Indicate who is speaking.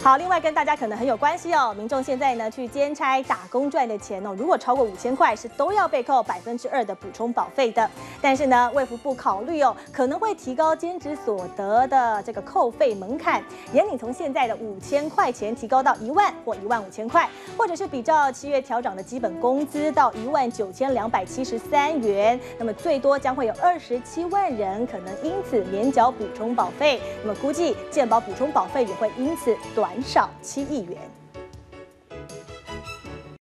Speaker 1: 好，另外跟大家可能很有关系哦，民众现在呢去兼差打工赚的钱哦，如果超过5000块是都要被扣2%的补充保费的。但是呢，卫福部考虑哦，可能会提高兼职所得的这个扣费门槛，严领从现在的5000块钱提高到1万或15000块，或者是比照7月调涨的基本工资到19273元，那么最多将会有27万人可能因此免缴补充保费，那么估计健保补充保费也会因此短少7亿元。